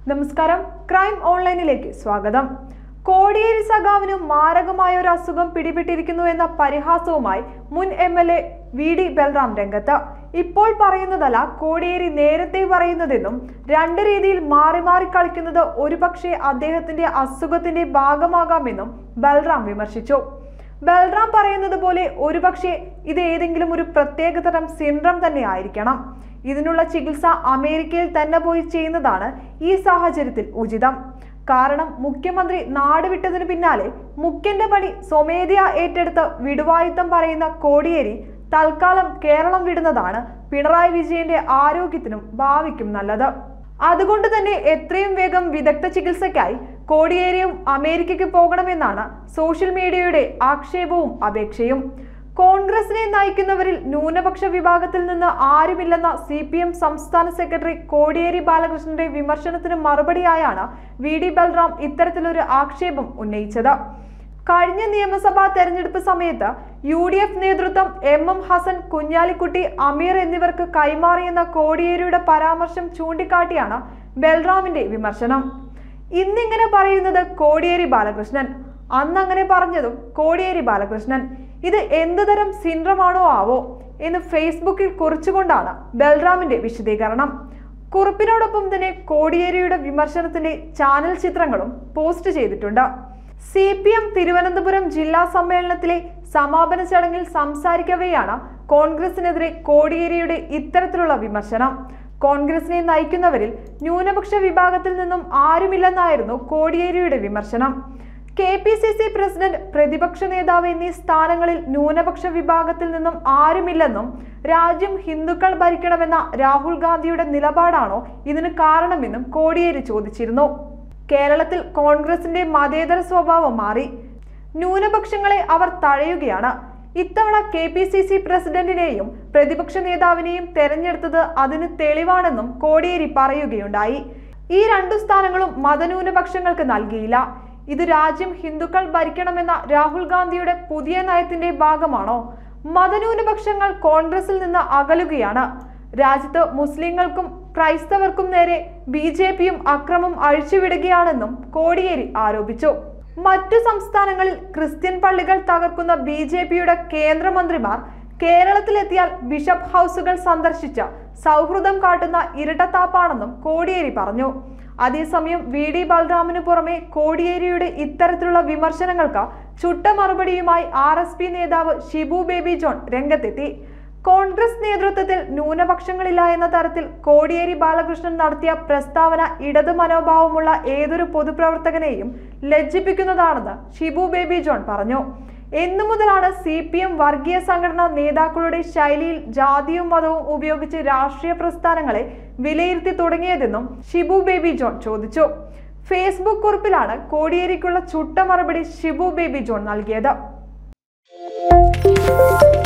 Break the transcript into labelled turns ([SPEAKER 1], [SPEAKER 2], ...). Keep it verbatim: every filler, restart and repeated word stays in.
[SPEAKER 1] നമസ്കാരം, ക്രൈം ഓൺലൈനിലേക്ക് സ്വാഗതം. കോടിയേരി സഖാവിന് മാരകമായ ഒരു അസുഖം പിടിപെട്ടിരിക്കുന്നു എന്ന പരിഹാസവുമായി മുൻ M L A V D Balram രംഗത്ത്. ഇപ്പോൾ പറയുന്നതല്ല കോടിയേരി നേരത്തെ പറയുന്നതെന്നും രണ്ട് രീതിയിൽ മാറി മാറി കളിക്കുന്നത് ഒരുപക്ഷെ അദ്ദേഹത്തിന്റെ അസുഖത്തിന്റെ ഭാഗമാകാമെന്നും ബൽറാം വിമർശിച്ചു. ബൽറാം പറയുന്നത് പോലെ ഒരുപക്ഷെ ഇത് ഏതെങ്കിലും ഒരു പ്രത്യേകതരം സിൻഡ്രം തന്നെ ആയിരിക്കണം. ഇതിനുള്ള ചികിത്സ അമേരിക്കയിൽ തന്നെ പോയി ചെയ്യുന്നതാണ് ഈ സാഹചര്യത്തിൽ ഉചിതം. കാരണം മുഖ്യമന്ത്രി നാടുവിട്ടതിന് പിന്നാലെ മുഖ്യന്റെ പണി സ്വമേധയാ ഏറ്റെടുത്ത് വിടുവായുത്തം പറയുന്ന കോടിയേരി തൽക്കാലം കേരളം വിടുന്നതാണ് പിണറായി വിജയന്റെ ആരോഗ്യത്തിനും ഭാവിക്കും നല്ലത്. അതുകൊണ്ട് തന്നെ എത്രയും വേഗം വിദഗ്ധ ചികിത്സയ്ക്കായി കോടിയേരിയും അമേരിക്കയ്ക്ക് പോകണമെന്നാണ് സോഷ്യൽ മീഡിയയുടെ ആക്ഷേപവും അപേക്ഷയും. കോൺഗ്രസിനെ നയിക്കുന്നവരിൽ ന്യൂനപക്ഷ വിഭാഗത്തിൽ നിന്ന് ആരുമില്ലെന്ന സി പി എം സംസ്ഥാന സെക്രട്ടറി കോടിയേരി ബാലകൃഷ്ണന്റെ വിമർശനത്തിന് മറുപടിയായാണ് വി ഡി ബൽറാം ഇത്തരത്തിലൊരു ആക്ഷേപം ഉന്നയിച്ചത്. കഴിഞ്ഞ നിയമസഭാ തെരഞ്ഞെടുപ്പ് സമയത്ത് യു ഡി എഫ് നേതൃത്വം എം എം ഹസൻ, കുഞ്ഞാലിക്കുട്ടി, അമീർ എന്നിവർക്ക് കൈമാറിയെന്ന കോടിയേരിയുടെ പരാമർശം ചൂണ്ടിക്കാട്ടിയാണ് ബൽറാമിന്റെ വിമർശനം. ഇന്നിങ്ങനെ പറയുന്നത് കോടിയേരി ബാലകൃഷ്ണൻ, അന്നങ്ങനെ പറഞ്ഞതും കോടിയേരി ബാലകൃഷ്ണൻ. ഇത് എന്ത് തരം സിൻഡ്രമാണോ ആവോ എന്ന് ഫേസ്ബുക്കിൽ കുറിച്ചുകൊണ്ടാണ് ബൽറാമിന്റെ വിശദീകരണം. കുറിപ്പിനോടൊപ്പം തന്നെ കോടിയേരിയുടെ വിമർശനത്തിന്റെ ചാനൽ ചിത്രങ്ങളും പോസ്റ്റ് ചെയ്തിട്ടുണ്ട്. സി പി എം തിരുവനന്തപുരം ജില്ലാ സമ്മേളനത്തിലെ സമാപന ചടങ്ങിൽ സംസാരിക്കവെയാണ് കോൺഗ്രസിനെതിരെ കോടിയേരിയുടെ ഇത്തരത്തിലുള്ള വിമർശനം. കോൺഗ്രസിനെ നയിക്കുന്നവരിൽ ന്യൂനപക്ഷ വിഭാഗത്തിൽ നിന്നും ആരുമില്ലെന്നായിരുന്നു കോടിയേരിയുടെ വിമർശനം. K P C C president, പ്രതിപക്ഷ നേതാവ് എന്നീ സ്ഥാനങ്ങളിൽ ന്യൂനപക്ഷ വിഭാഗത്തിൽ നിന്നും ആരുമില്ലെന്നും രാജ്യം ഹിന്ദുക്കൾ ഭരിക്കണമെന്ന രാഹുൽ ഗാന്ധിയുടെ നിലപാടാണോ ഇതിന് കാരണമെന്നും കോടിയേരി ചോദിച്ചിരുന്നു. കേരളത്തിൽ കോൺഗ്രസിന്റെ മതേതര സ്വഭാവം മാറി, ന്യൂനപക്ഷങ്ങളെ അവർ തഴയുകയാണ്. ഇത്തവണ കെ പി സി സി പ്രസിഡന്റിനെയും പ്രതിപക്ഷ നേതാവിനെയും തെരഞ്ഞെടുത്തത് അതിന് തെളിവാണെന്നും കോടിയേരി പറയുകയുണ്ടായി. ഈ രണ്ടു സ്ഥാനങ്ങളും മതന്യൂനപക്ഷങ്ങൾക്ക് നൽകിയില്ല. ഇത് രാജ്യം ഹിന്ദുക്കൾ ഭരിക്കണമെന്ന രാഹുൽ ഗാന്ധിയുടെ പുതിയ നയത്തിന്റെ ഭാഗമാണോ? മതന്യൂനപക്ഷങ്ങൾ കോൺഗ്രസിൽ നിന്ന് അകലുകയാണ്. രാജ്യത്ത് മുസ്ലിങ്ങൾക്കും ക്രൈസ്തവർക്കും നേരെ ബി ജെ പിയും അക്രമം അഴിച്ചുവിടുകയാണെന്നും കോടിയേരി ആരോപിച്ചു. മറ്റു സംസ്ഥാനങ്ങളിൽ ക്രിസ്ത്യൻ പള്ളികൾ തകർക്കുന്ന ബി ജെ പിയുടെ കേന്ദ്രമന്ത്രിമാർ കേരളത്തിലെത്തിയാൽ ബിഷപ്പ് ഹൗസുകൾ സന്ദർശിച്ച സൗഹൃദം കാട്ടുന്ന ഇരട്ടത്താപ്പാണെന്നും കോടിയേരി പറഞ്ഞു. അതേസമയം വി ഡി ബൽറാമിന് പുറമെ കോടിയേരിയുടെ ഇത്തരത്തിലുള്ള വിമർശനങ്ങൾക്ക് ചുട്ട മറുപടിയുമായി ആർ എസ് പി നേതാവ് ഷിബു ബേബി ജോൺ രംഗത്തെത്തി. കോൺഗ്രസ് നേതൃത്വത്തിൽ ന്യൂനപക്ഷങ്ങളില്ല എന്ന തരത്തിൽ കോടിയേരി ബാലകൃഷ്ണൻ നടത്തിയ പ്രസ്താവന ഇടതു മനോഭാവമുള്ള ഏതൊരു പൊതുപ്രവർത്തകനെയും ലജ്ജിപ്പിക്കുന്നതാണെന്ന് ഷിബു ബേബി ജോൺ പറഞ്ഞു. എന്നു മുതലാണ് സി പി എം വർഗീയ സംഘടനാ നേതാക്കളുടെ ശൈലിയിൽ ജാതിയും മതവും ഉപയോഗിച്ച് രാഷ്ട്രീയ പ്രസ്ഥാനങ്ങളെ വിലയിരുത്തി തുടങ്ങിയതെന്നും ഷിബു ബേബി ജോൺ ചോദിച്ചു. ഫേസ്ബുക്ക് കുറിപ്പിലാണ് കോടിയേരിക്കുള്ള ചുട്ട മറുപടി ഷിബു ബേബി ജോൺ നൽകിയത്.